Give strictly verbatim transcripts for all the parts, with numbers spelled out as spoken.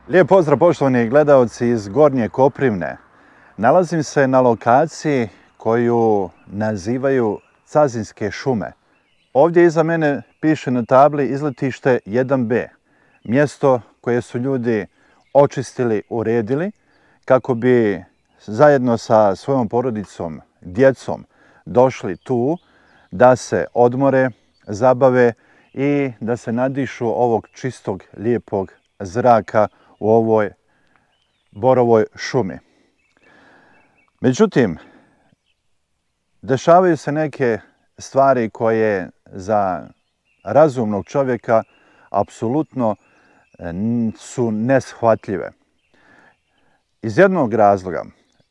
Lijep pozdrav poštovani gledaoci iz Gornje Koprivne. Nalazim se na lokaciji koju nazivaju Cazinske šume. Ovdje iza mene piše na tabli izletište jedan be. Mjesto koje su ljudi očistili, uredili kako bi zajedno sa svojom porodicom, djecom došli tu da se odmore, zabave i da se nadišu ovog čistog, lijepog zraka u ovoj borovoj šumi. Međutim, dešavaju se neke stvari koje za razumnog čovjeka apsolutno su neshvatljive. Iz jednog razloga,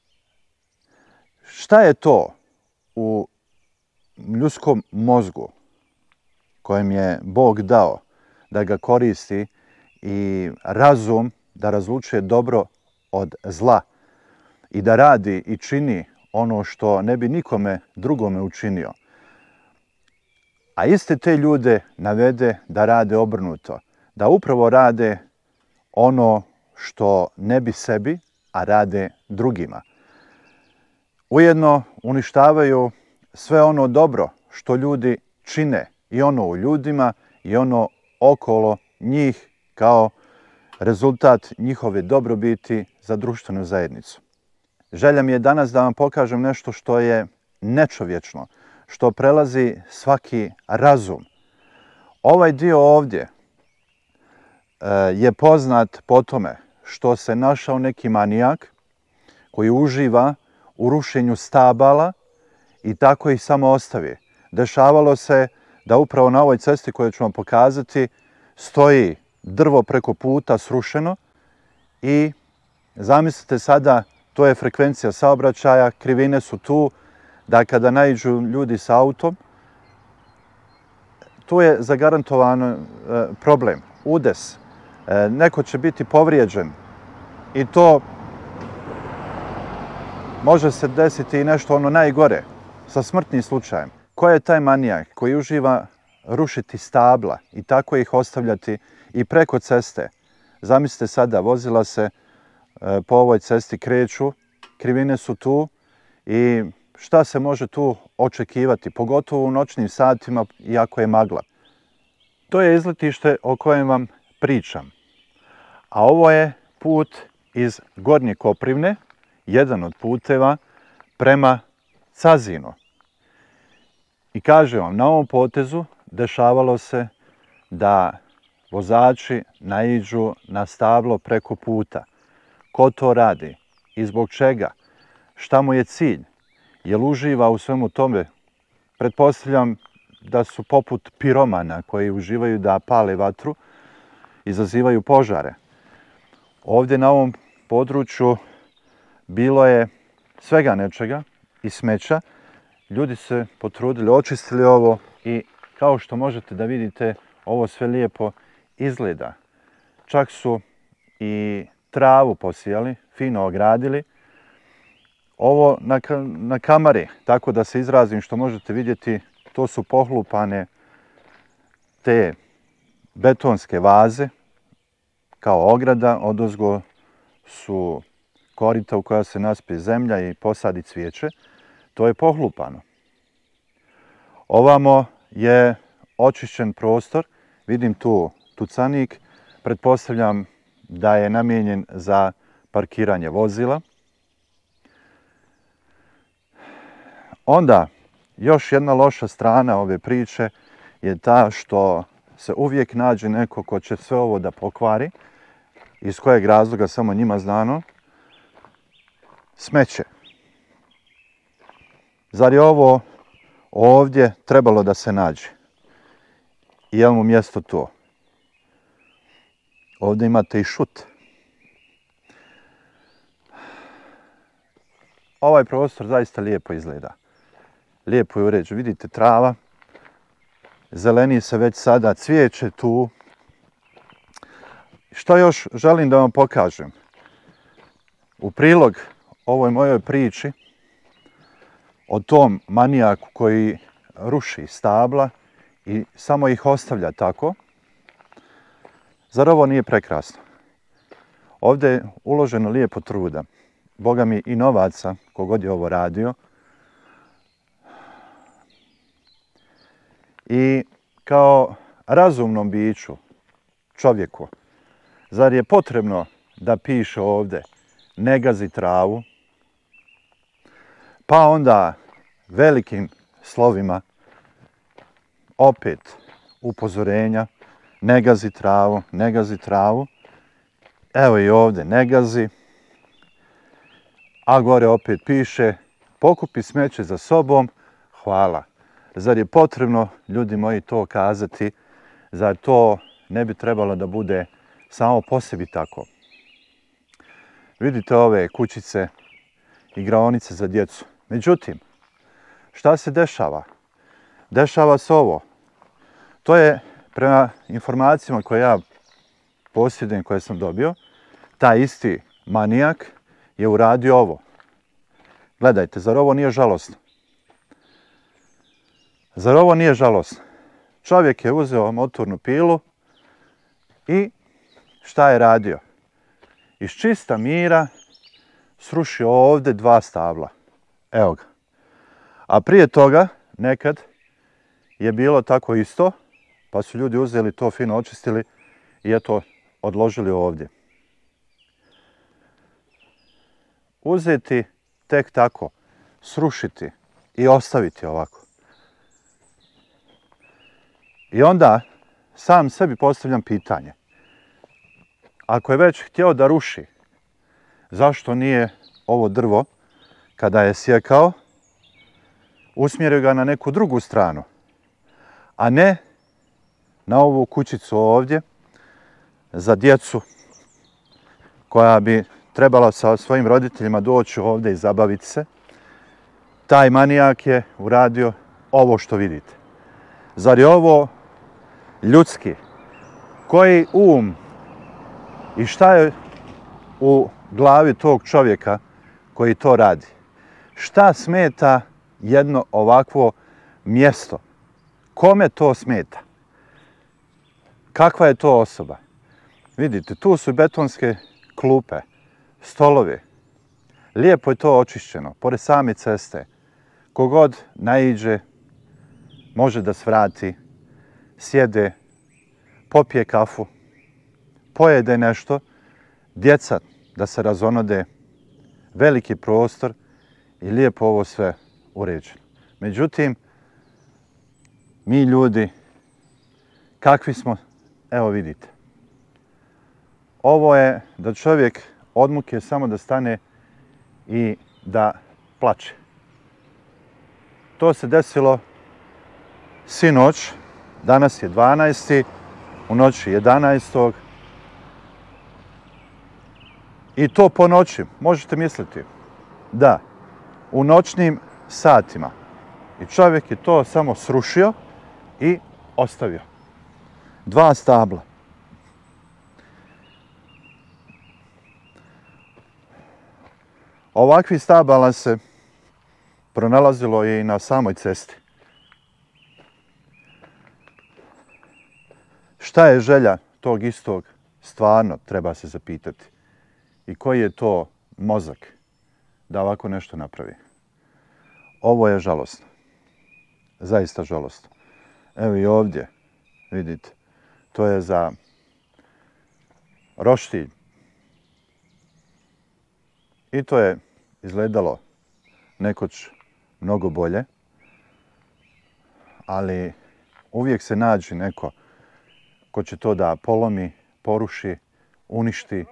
šta je to u ljudskom mozgu kojem je Bog dao da ga koristi i razum da razlučuje dobro od zla i da radi i čini ono što ne bi nikome drugome učinio. A iste te ljude navede da rade obrnuto, da upravo rade ono što ne bi sebi, a rade drugima. Ujedno uništavaju sve ono dobro što ljudi čine, i ono u ljudima i ono okolo njih kao rezultat njihove dobrobiti za društvenu zajednicu. Želja mi je danas da vam pokažem nešto što je nečovječno, što prelazi svaki razum. Ovaj dio ovdje je poznat po tome što se našao neki manijak koji uživa u rušenju stabala i tako ih samo ostavi. Dešavalo se da upravo na ovoj cesti koju ću vam pokazati stoji drvo preko puta srušeno i zamislite sada, to je frekvencija saobraćaja, krivine su tu, da kada naiđu ljudi s autom, tu je zagarantovan problem, udes. Neko će biti povrijeđen i to može se desiti i nešto ono najgore, sa smrtnim slučajem. Ko je taj manijak koji uživa rušiti stabla i tako ih ostavljati i preko ceste? Zamislite sada, vozila se po ovoj cesti kreću, krivine su tu i šta se može tu očekivati, pogotovo u noćnim satima iako je magla. To je izletište o kojem vam pričam. A ovo je put iz Gornje Koprivne, jedan od puteva prema Cazinu. I kažem vam, na ovom potezu dešavalo se da vozači naiđu na stablo preko puta. Ko to radi i zbog čega? Šta mu je cilj? Jel uživa u svemu tome? Pretpostavljam da su poput piromana koji uživaju da pale vatru, izazivaju požare. Ovdje na ovom području bilo je svega nečega i smeća. Ljudi se potrudili, očistili ovo i kao što možete da vidite, ovo sve lijepo izgleda. Čak su i travu posijali, fino ogradili. Ovo na, na kamari, tako da se izrazim što možete vidjeti, to su pohlupane te betonske vaze kao ograda. Odozgo su korita u koja se naspe zemlja i posadi cvijeće. To je pohlupano. Ovamo je očišćen prostor. Vidim tu tucanik. Pretpostavljam da je namijenjen za parkiranje vozila. Onda, još jedna loša strana ove priče je ta što se uvijek nađe neko ko će sve ovo da pokvari. Iz kojeg razloga samo njima znano. Smeće. Zar je ovo ovdje trebalo da se nađe? I je li mu mjesto to? Ovdje imate i šut. Ovaj prostor zaista lijepo izgleda. Lijepo je uređen. Vidite trava. Zeleni se već sada, cvijeće tu. Što još želim da vam pokažem? U prilog ovoj mojoj priči o tom manijaku koji ruši stabla i samo ih ostavlja tako, zar ovo nije prekrasno? Ovdje je uloženo lijepo truda. Boga mi i novaca, kogod je ovo radio. I kao razumnom biću, čovjeku, zar je potrebno da piše ovdje ne gazi travu, pa onda velikim slovima opet upozorenja, ne gazi travu, ne gazi travu. Evo i ovdje ne gazi, a gore opet piše pokupi smeće za sobom, hvala. Zar je potrebno, ljudi moji, to kazati? Zar to ne bi trebalo da bude samo po sebi tako? Vidite ove kućice, igraonice za djecu. Međutim, šta se dešava? Dešava se ovo. To je, prema informacijama koje ja posjedujem, koje sam dobio, taj isti manijak je uradio ovo. Gledajte, zar ovo nije žalosno? Zar ovo nije žalosno? Čovjek je uzeo motornu pilu i šta je radio? Iz čista mira srušio ovdje dva stabla. Evo ga. A prije toga, nekad, je bilo tako isto, pa su ljudi uzeli to, fino očistili i eto, odložili ovdje. Uzeti tek tako, srušiti i ostaviti ovako. I onda sam sebi postavljam pitanje. Ako je već htio da ruši, zašto nije ovo drvo, kada je sjekao, usmjerio ga na neku drugu stranu, a ne na ovu kućicu ovdje za djecu koja bi trebala sa svojim roditeljima doći ovdje i zabaviti se. Taj manijak je uradio ovo što vidite. Zar je ovo ljudski? Koji um i šta je u glavi tog čovjeka koji to radi? Šta smeta jedno ovakvo mjesto? Kome to smeta? Kakva je to osoba? Vidite, tu su betonske klupe, stolovi. Lijepo je to očišćeno, pored same ceste. Kogod naiđe, može da svrati, sjede, popije kafu, pojede nešto, djeca da se razonode, veliki prostor i lijepo ovo sve uređeno. Međutim, mi ljudi, kakvi smo, evo vidite. Ovo je da čovjek od muke samo da stane i da plače. To se desilo sinoć, danas je dvanaesti, u noći jedanaestog I to po noći, možete misliti. Da, u noćnim satima. I čovjek je to samo srušio i ostavio. Dva stabla. Ovakvih stabala se pronalazilo i na samoj cesti. Šta je želja tog istog, stvarno treba se zapitati. I koji je to mozak da ovako nešto napravi. Ovo je žalosno. Zaista žalosno. Evo i ovdje, vidite, to je za roštilj. I to je izgledalo nekoć mnogo bolje, ali uvijek se nađe neko ko će to da polomi, poruši, uništi.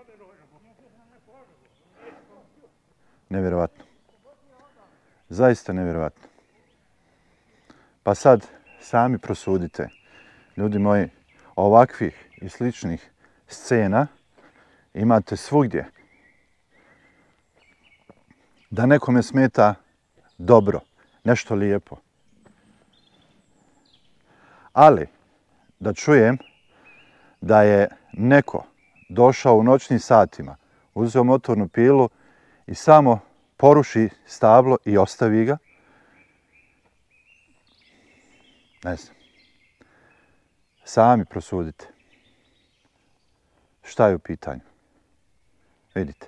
Nevjerovatno. Zaista nevjerovatno. Pa sad sami prosudite, ljudi moji, ovakvih i sličnih scena imate svugdje. Da nekome smeta dobro, nešto lijepo. Ali da čujem da je neko došao u noćnim satima, uzeo motornu pilu i samo poruši stablo i ostavi ga, ne znam. Sami prosudite. Šta je u pitanju? Vidite.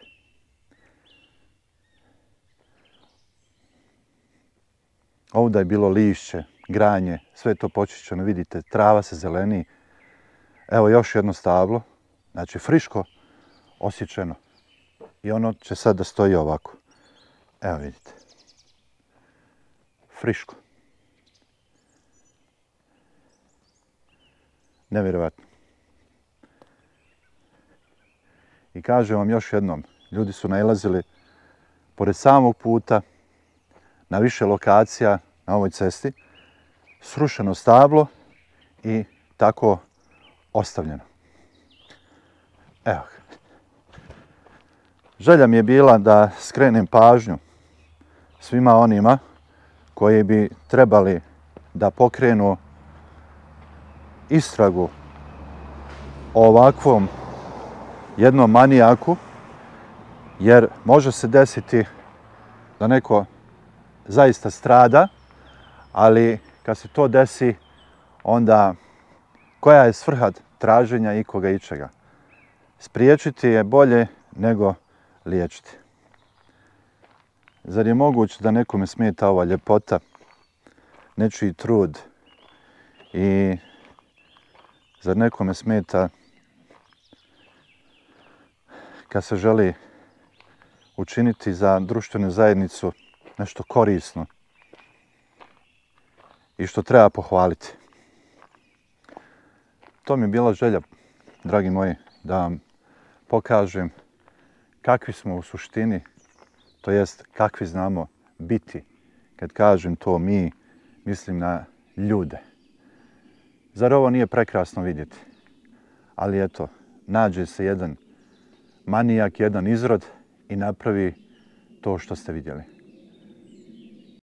Ovdje je bilo lišće, granje, sve je to počišćeno, vidite, trava se zeleni. Evo još jedno stablo, znači friško osjećeno. I ono će sad da stoji ovako. Evo vidite. Friško. Nevjerovatno. I kažem vam još jednom, ljudi su nailazili pored samog puta, na više lokacija na ovoj cesti, srušeno stablo i tako ostavljeno. Evo ga. Želja mi je bila da skrenem pažnju svima onima koji bi trebali da pokrenu istragu o ovakvom jednom manijaku, jer može se desiti da neko zaista strada, ali kad se to desi, onda koja je svrha traženja ikoga ičega? Spriječiti je bolje nego liječiti. Zar je moguće da nekome smeta ova ljepota, nečiji trud i zar nekome smeta kad se želi učiniti za društvenu zajednicu nešto korisno i što treba pohvaliti. To mi je bila želja, dragi moji, da vam pokažem kakvi smo u suštini, to jest kakvi znamo biti. Kad kažem to mi, mislim na ljude. Zar ovo nije prekrasno vidjeti? Ali eto, nađe se jedan manijak, jedan izrod i napravi to što ste vidjeli.